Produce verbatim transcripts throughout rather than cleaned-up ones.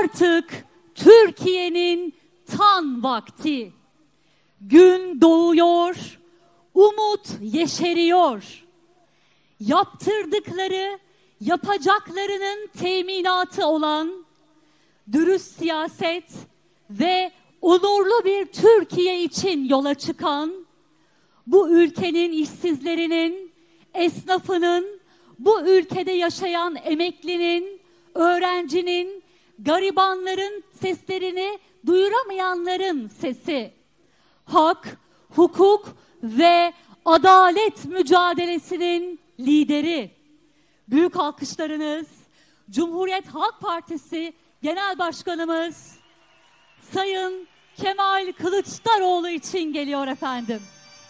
Artık Türkiye'nin tam vakti. Gün doğuyor, umut yeşeriyor. Yaptırdıkları, yapacaklarının teminatı olan dürüst siyaset ve onurlu bir Türkiye için yola çıkan, bu ülkenin işsizlerinin, esnafının, bu ülkede yaşayan emeklinin, öğrencinin, garibanların seslerini duyuramayanların sesi. Hak, hukuk ve adalet mücadelesinin lideri. Büyük alkışlarınız Cumhuriyet Halk Partisi Genel Başkanımız Sayın Kemal Kılıçdaroğlu için geliyor efendim.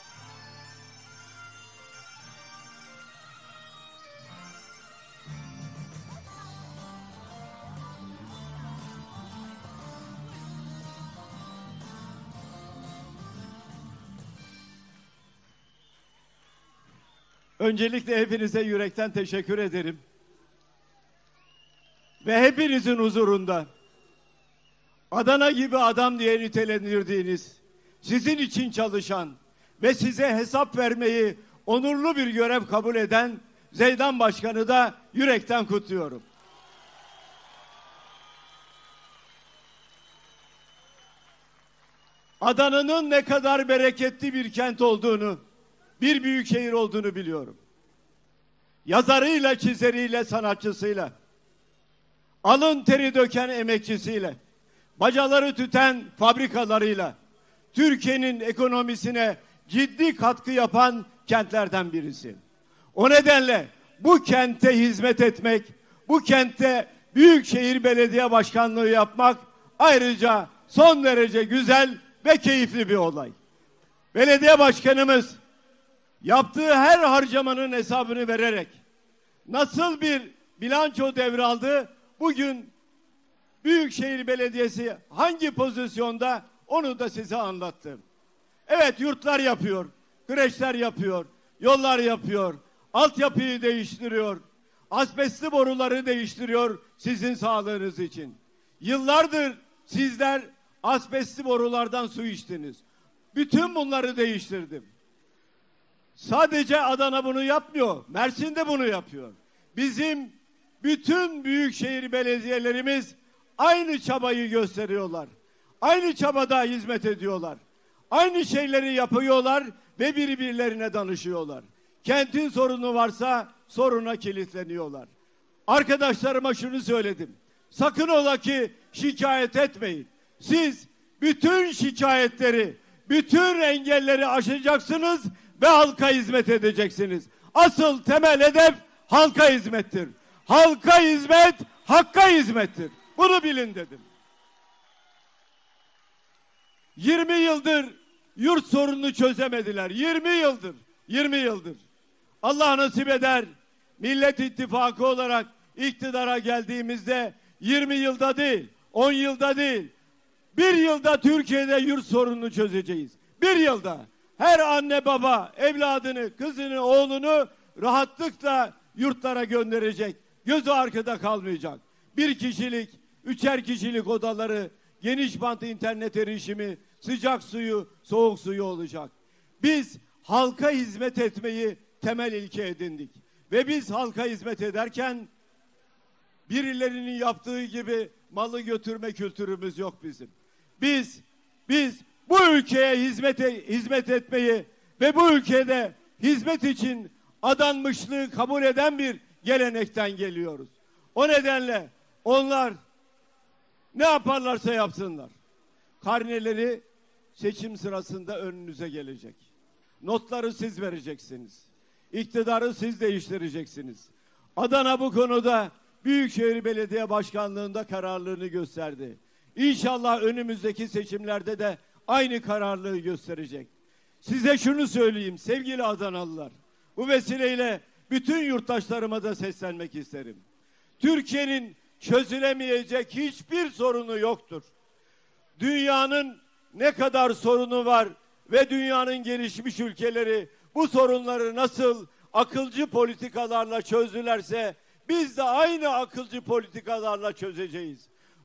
Öncelikle hepinize yürekten teşekkür ederim. Ve hepinizin huzurunda Adana gibi adam diye nitelendirdiğiniz, sizin için çalışan ve size hesap vermeyi onurlu bir görev kabul eden Zeydan Başkanı da yürekten kutluyorum. Adana'nın ne kadar bereketli bir kent olduğunu, bir büyük şehir olduğunu biliyorum. Yazarıyla, çizeriyle, sanatçısıyla, alın teri döken emekçisiyle, bacaları tüten fabrikalarıyla Türkiye'nin ekonomisine ciddi katkı yapan kentlerden birisi. O nedenle bu kente hizmet etmek, bu kente Büyükşehir Belediye Başkanlığı yapmak ayrıca son derece güzel ve keyifli bir olay. Belediye başkanımız yaptığı her harcamanın hesabını vererek nasıl bir bilanço devraldı, bugün Büyükşehir Belediyesi hangi pozisyonda onu da size anlattım. Evet, yurtlar yapıyor, kreşler yapıyor, yollar yapıyor, altyapıyı değiştiriyor, asbestli boruları değiştiriyor sizin sağlığınız için. Yıllardır sizler asbestli borulardan su içtiniz. Bütün bunları değiştirdim. Sadece Adana bunu yapmıyor, Mersin de bunu yapıyor. Bizim bütün büyükşehir belediyelerimiz aynı çabayı gösteriyorlar. Aynı çabada hizmet ediyorlar. Aynı şeyleri yapıyorlar ve birbirlerine danışıyorlar. Kentin sorunu varsa soruna kilitleniyorlar. Arkadaşlarıma şunu söyledim. Sakın ola ki şikayet etmeyin. Siz bütün şikayetleri, bütün engelleri aşacaksınız ve halka hizmet edeceksiniz. Asıl temel hedef halka hizmettir. Halka hizmet, hakka hizmettir. Bunu bilin dedim. yirmi yıldır yurt sorununu çözemediler. yirmi yıldır. yirmi yıldır. Allah nasip eder, Millet İttifakı olarak iktidara geldiğimizde yirmi yılda değil, on yılda değil, bir yılda Türkiye'de yurt sorununu çözeceğiz. Bir yılda her anne baba evladını, kızını, oğlunu rahatlıkla yurtlara gönderecek. Gözü arkada kalmayacak. Bir kişilik, üçer kişilik odaları, geniş bant internet erişimi, sıcak suyu, soğuk suyu olacak. Biz halka hizmet etmeyi temel ilke edindik. Ve biz halka hizmet ederken birilerinin yaptığı gibi malı götürme kültürümüz yok bizim. Biz biz bu ülkeye hizmete hizmet etmeyi ve bu ülkede hizmet için adanmışlığı kabul eden bir gelenekten geliyoruz. O nedenle onlar ne yaparlarsa yapsınlar, karneleri seçim sırasında önünüze gelecek. Notları siz vereceksiniz. İktidarı siz değiştireceksiniz. Adana bu konuda Büyükşehir Belediye Başkanlığı'nda kararlılığını gösterdi. İnşallah önümüzdeki seçimlerde de aynı kararlılığı gösterecek. Size şunu söyleyeyim sevgili Adanalılar. Bu vesileyle bütün yurttaşlarıma da seslenmek isterim. Türkiye'nin çözülemeyecek hiçbir sorunu yoktur. Dünyanın ne kadar sorunu var ve dünyanın gelişmiş ülkeleri bu sorunları nasıl akılcı politikalarla çözdülerse biz de aynı akılcı politikalarla çözeceğiz.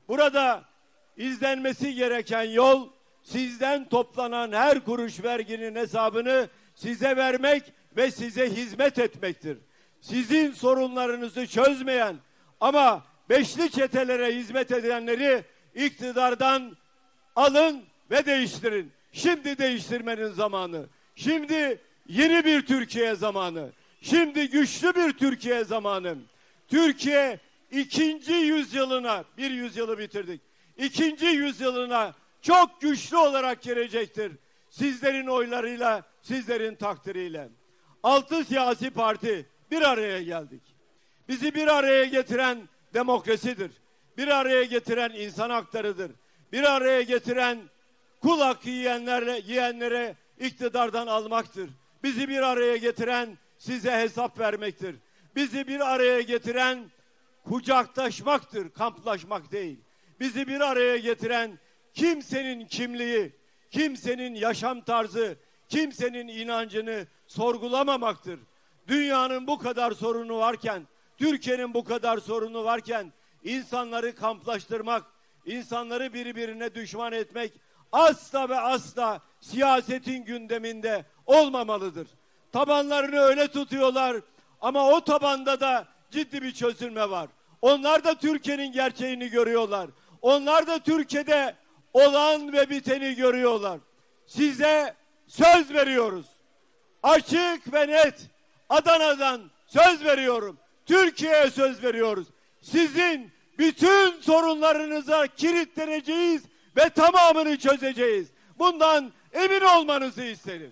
Burada izlenmesi gereken yol, sizden toplanan her kuruş verginin hesabını size vermek ve size hizmet etmektir. Sizin sorunlarınızı çözmeyen ama beşli çetelere hizmet edenleri iktidardan alın ve değiştirin. Şimdi değiştirmenin zamanı. Şimdi yeni bir Türkiye zamanı. Şimdi güçlü bir Türkiye zamanı. Türkiye ikinci yüzyılına, bir yüzyılı bitirdik. İkinci yüzyılına çok güçlü olarak girecektir. Sizlerin oylarıyla, sizlerin takdiriyle. Altı siyasi parti bir araya geldik. Bizi bir araya getiren demokrasidir. Bir araya getiren insan haklarıdır. Bir araya getiren kul hakkı yiyenlerle, yiyenlere iktidardan almaktır. Bizi bir araya getiren size hesap vermektir. Bizi bir araya getiren kucaklaşmaktır, kamplaşmak değil. Bizi bir araya getiren kimsenin kimliği, kimsenin yaşam tarzı, kimsenin inancını sorgulamamaktır. Dünyanın bu kadar sorunu varken, Türkiye'nin bu kadar sorunu varken insanları kamplaştırmak, insanları birbirine düşman etmek asla ve asla siyasetin gündeminde olmamalıdır. Tabanlarını öyle tutuyorlar ama o tabanda da ciddi bir çözülme var. Onlar da Türkiye'nin gerçeğini görüyorlar. Onlar da Türkiye'de olan ve biteni görüyorlar. Size söz veriyoruz. Açık ve net Adana'dan söz veriyorum. Türkiye'ye söz veriyoruz. Sizin bütün sorunlarınıza kilitleneceğiz ve tamamını çözeceğiz. Bundan emin olmanızı isterim.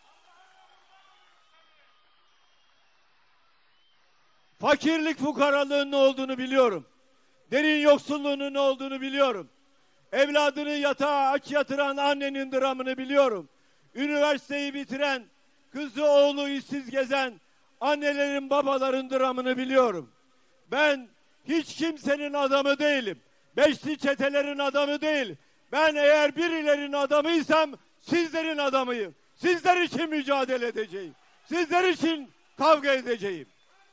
Fakirlik, fukaralığın ne olduğunu biliyorum. Derin yoksulluğunun ne olduğunu biliyorum. Evladını yatağa aç yatıran annenin dramını biliyorum. Üniversiteyi bitiren, kızı oğlu işsiz gezen annelerin, babaların dramını biliyorum. Ben hiç kimsenin adamı değilim. Beşli çetelerin adamı değil. Ben eğer birilerinin adamıysam sizlerin adamıyım. Sizler için mücadele edeceğim. Sizler için kavga edeceğim.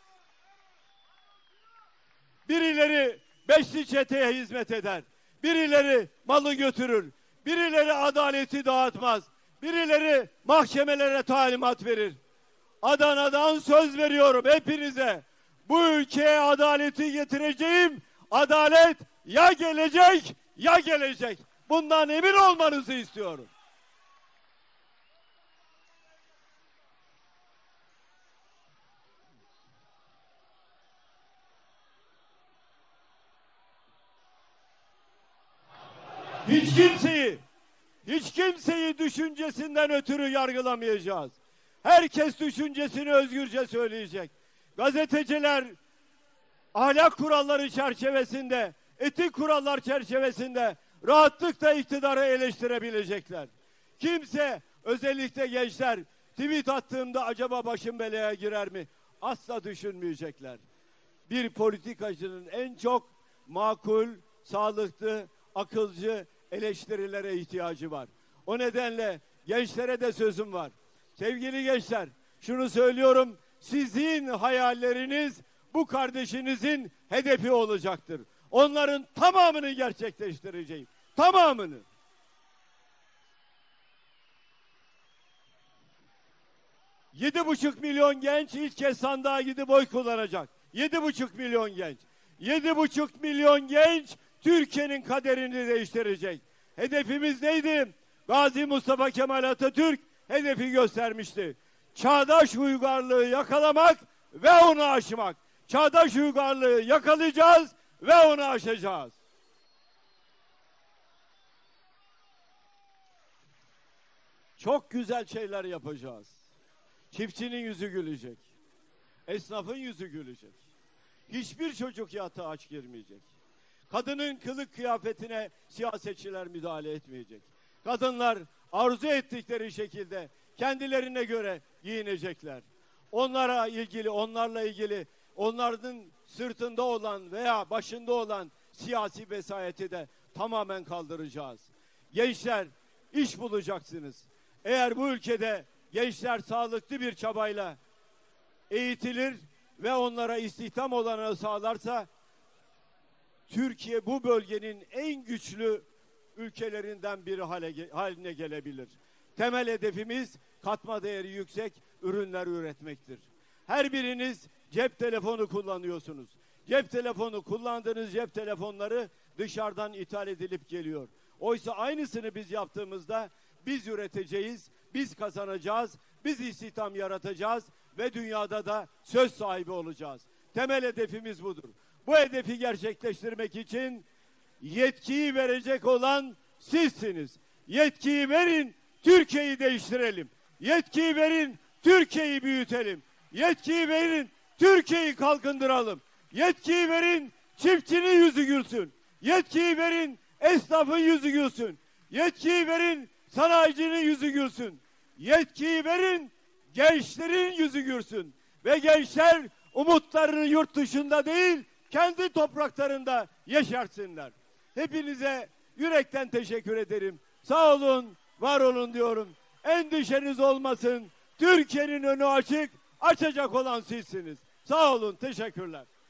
Birileri beşli çeteye hizmet eder. Birileri malı götürür. Birileri adaleti dağıtmaz. Birileri mahkemelere talimat verir. Adana'dan söz veriyorum hepinize. Bu ülkeye adaleti getireceğim. Adalet ya gelecek ya gelecek. Bundan emin olmanızı istiyorum. Hiç kimseyi, hiç kimseyi düşüncesinden ötürü yargılamayacağız. Herkes düşüncesini özgürce söyleyecek. Gazeteciler ahlak kuralları çerçevesinde, etik kurallar çerçevesinde rahatlıkla iktidarı eleştirebilecekler. Kimse, özellikle gençler, tweet attığımda acaba başım belaya girer mi? Asla düşünmeyecekler. Bir politikacının en çok makul, sağlıklı, akılcı eleştirilere ihtiyacı var. O nedenle gençlere de sözüm var. Sevgili gençler, şunu söylüyorum, sizin hayalleriniz bu kardeşinizin hedefi olacaktır. Onların tamamını gerçekleştireceğim. Tamamını. Yedi buçuk milyon genç ilk kez sandığa gidip oy kullanacak. Yedi buçuk milyon genç. Yedi buçuk milyon genç Türkiye'nin kaderini değiştirecek. Hedefimiz neydi? Gazi Mustafa Kemal Atatürk hedefi göstermişti. Çağdaş uygarlığı yakalamak ve onu aşmak. Çağdaş uygarlığı yakalayacağız ve onu aşacağız. Çok güzel şeyler yapacağız. Çiftçinin yüzü gülecek. Esnafın yüzü gülecek. Hiçbir çocuk yatağa aç girmeyecek. Kadının kılık kıyafetine siyasetçiler müdahale etmeyecek. Kadınlar arzu ettikleri şekilde kendilerine göre giyinecekler. Onlara ilgili, onlarla ilgili, onların sırtında olan veya başında olan siyasi vesayeti de tamamen kaldıracağız. Gençler, iş bulacaksınız. Eğer bu ülkede gençler sağlıklı bir çabayla eğitilir ve onlara istihdam olanağı sağlarsa Türkiye bu bölgenin en güçlü ülkelerinden biri hale, haline gelebilir. Temel hedefimiz katma değeri yüksek ürünler üretmektir. Her biriniz cep telefonu kullanıyorsunuz. Cep telefonu kullandığınız cep telefonları dışarıdan ithal edilip geliyor. Oysa aynısını biz yaptığımızda biz üreteceğiz, biz kazanacağız, biz istihdam yaratacağız ve dünyada da söz sahibi olacağız. Temel hedefimiz budur. Bu hedefi gerçekleştirmek için yetkiyi verecek olan sizsiniz. Yetkiyi verin, Türkiye'yi değiştirelim. Yetkiyi verin, Türkiye'yi büyütelim. Yetkiyi verin, Türkiye'yi kalkındıralım. Yetkiyi verin, çiftçinin yüzü gülsün. Yetkiyi verin, esnafın yüzü gülsün. Yetkiyi verin, sanayicinin yüzü gülsün. Yetkiyi verin, gençlerin yüzü gülsün. Ve gençler umutlarını yurt dışında değil, kendi topraklarında yaşarsınlar. Hepinize yürekten teşekkür ederim. Sağ olun, var olun diyorum. Endişeniz olmasın. Türkiye'nin önü açık, açacak olan sizsiniz. Sağ olun, teşekkürler.